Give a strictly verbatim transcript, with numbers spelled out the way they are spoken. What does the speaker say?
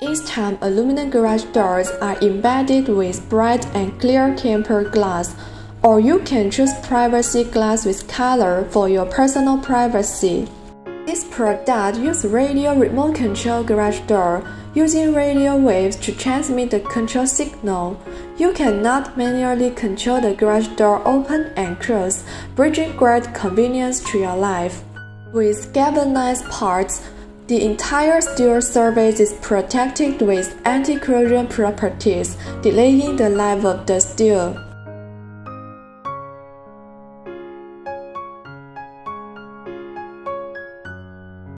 Instime aluminum garage doors are embedded with bright and clear tempered glass, or you can choose privacy glass with color for your personal privacy. This product uses radio remote control garage door, using radio waves to transmit the control signal. You cannot manually control the garage door open and close, bringing great convenience to your life. With galvanized parts, the entire steel surface is protected with anti-corrosion properties, delaying the life of the steel.